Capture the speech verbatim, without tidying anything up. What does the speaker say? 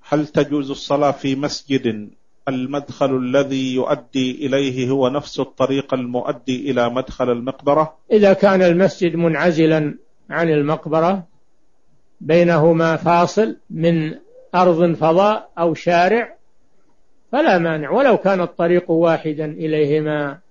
هل تجوز الصلاة في مسجد المدخل الذي يؤدي إليه هو نفس الطريق المؤدي إلى مدخل المقبرة؟ إذا كان المسجد منعزلا عن المقبرة بينهما فاصل من أرض فضاء أو شارع فلا مانع، ولو كان الطريق واحدا إليهما.